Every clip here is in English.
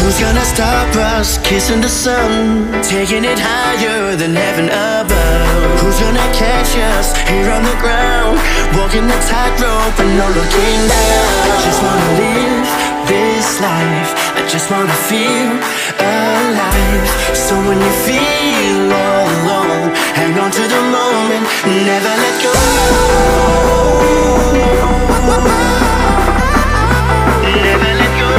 Who's gonna stop us, kissing the sun, taking it higher than heaven above? Who's gonna catch us here on the ground, walking the tightrope and no looking down? I just wanna live this life, I just wanna feel alive. So when you feel all alone, hang on to the moment, never let go. Never let go.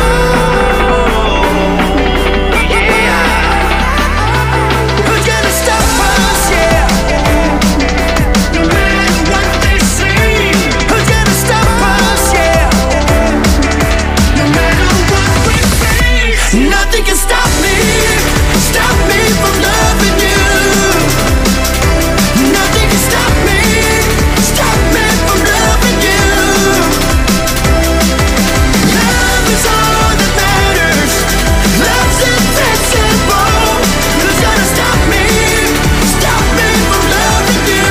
Nothing can stop me from loving you. Nothing can stop me from loving you. Love is all that matters. Love's invincible. Who's gonna stop me from loving you?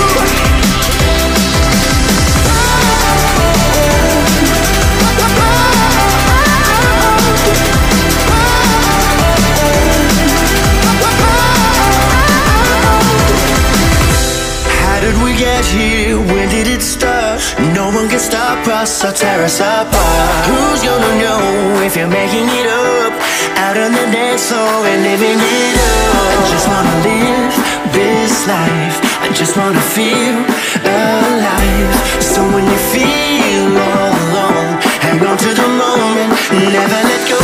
Get here, when did it start? No one can stop us or tear us apart. Who's gonna know if you're making it up out on the dance floor and living it up? I just wanna live this life, I just wanna feel alive. So when you feel all alone, hang on to the moment, never let go.